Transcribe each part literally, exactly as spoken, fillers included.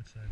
side.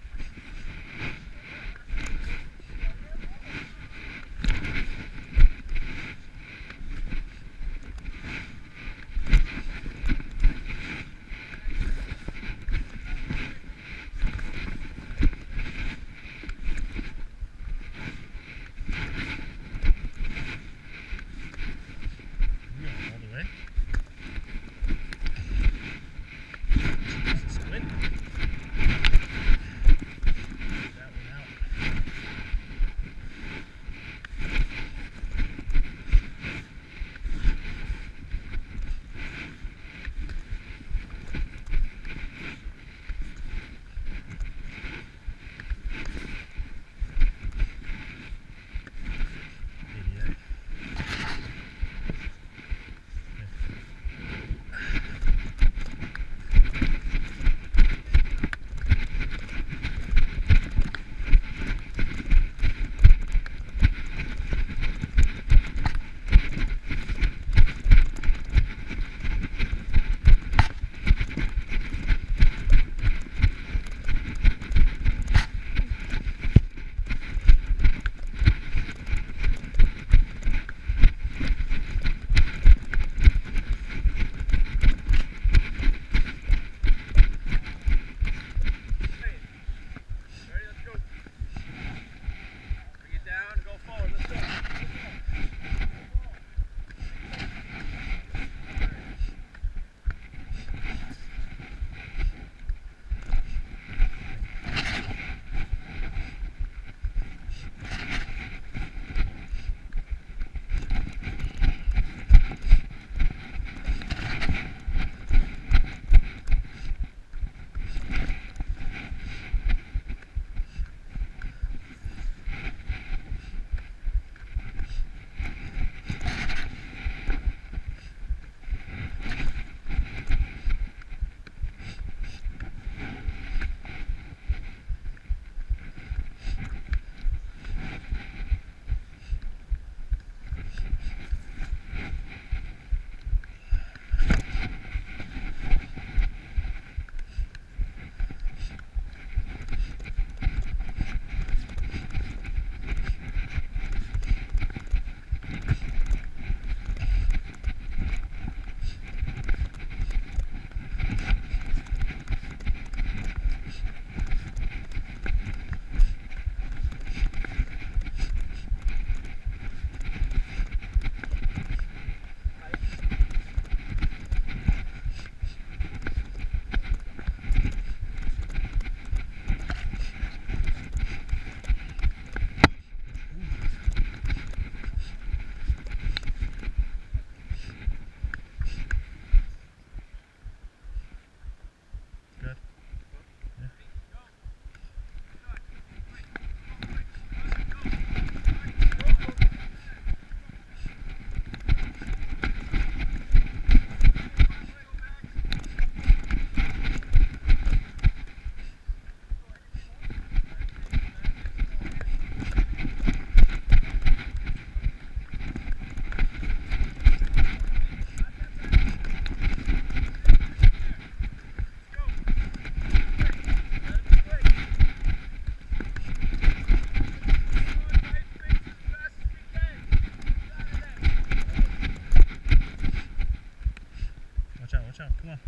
Watch out, come on.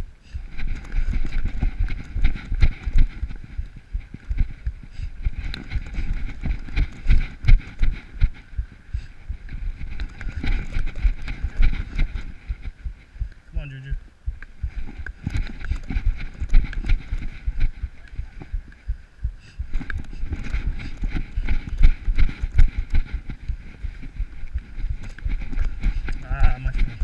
Come on, Juju. Ah, much more.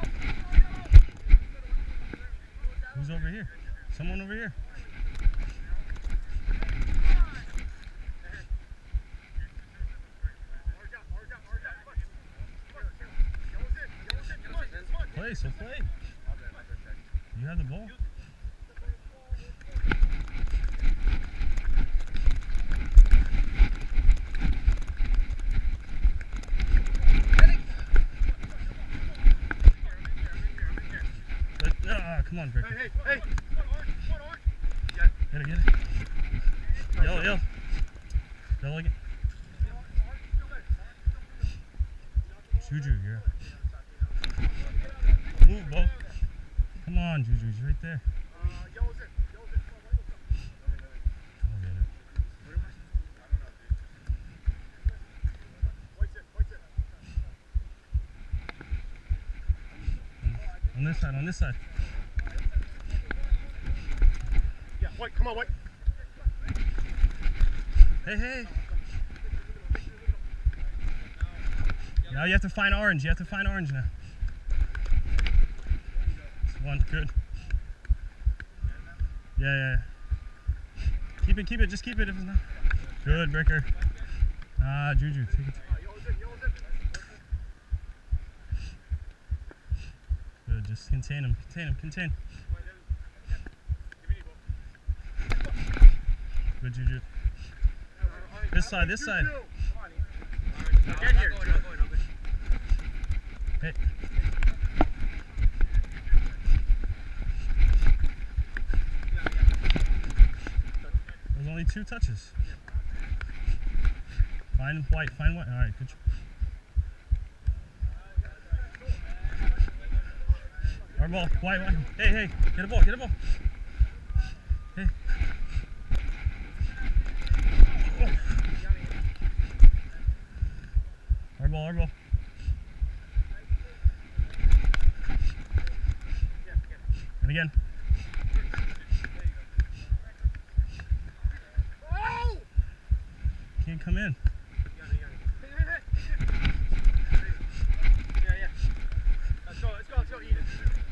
Who's over here? Someone over here. play, so play. You have the ball. But, ah, come on, Brick. Hey, hey, hey. Get it, get it. Yell, yell. Yell like it. Juju, here. Move, Bo. Come on, Juju, he's right there. I'll get it. On this side, on this side. Yeah, White, come on, White. Hey, hey. Now you have to find orange. You have to find orange now. This one, good. Yeah, yeah. Keep it, keep it. Just keep it if it's not. Good, Bricker. Ah, Juju, take it. Good, just contain him, contain him, contain. Good, Juju. This side, this side. Get here. Hey. There's only two touches. Find White, find White. All right, good. Our ball, White, White. Hey, hey, get a ball, get a ball. Hey. Oh. Our ball, our ball. And again. Can't come in. Yeah, yeah. Let's go, let's go, let's go, Eden.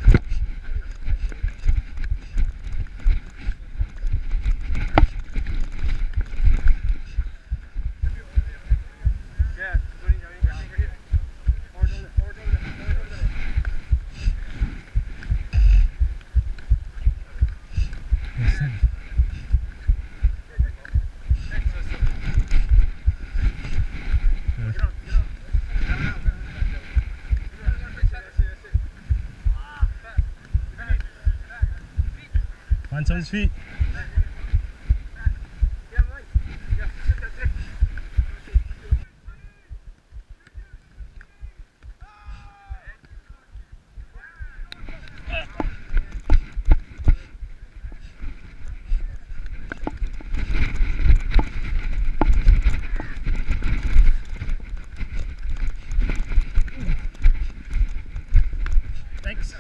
Yeah, over here. Orange over there, orange over there, orange over there. Listen. Find someone's feet. Thanks.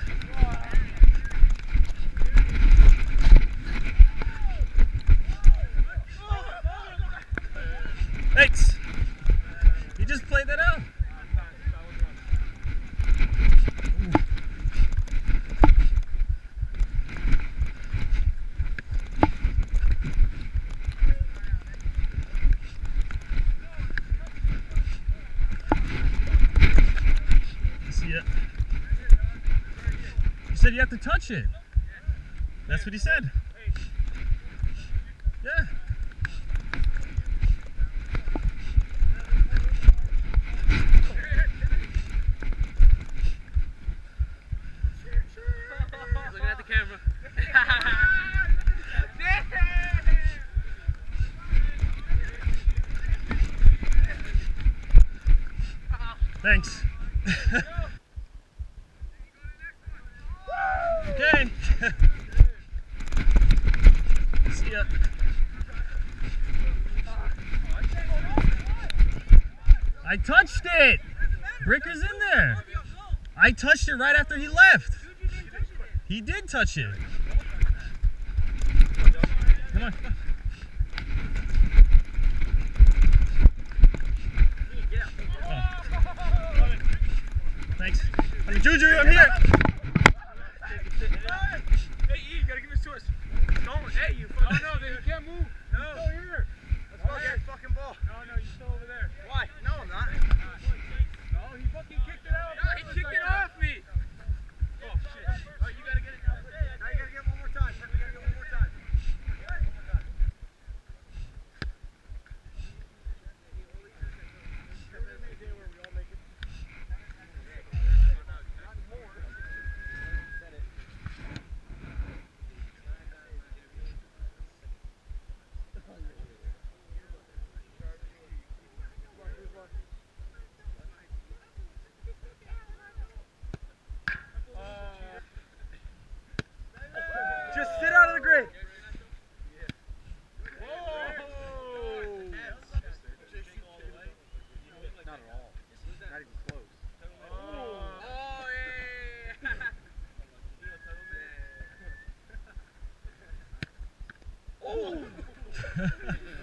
Thanks. You just played that out. Ooh. See it. You said you have to touch it. That's what he said. Yeah. Looking at the camera. Thanks. Okay. See ya. I touched it. Bricker's in there. I touched it right after he left. He did touch it. Come on. Come on. Oh. Thanks. I'm Juju, I'm here. Hey, E, you gotta give this to us. Don't, hey, you fucking. Oh, no, you can't move. No. You're still here. Let's go get his fucking ball. No, no, you're still over there. Why? No, I'm not. No, he fucking kicked it out. No, he kicked it off me. Oh!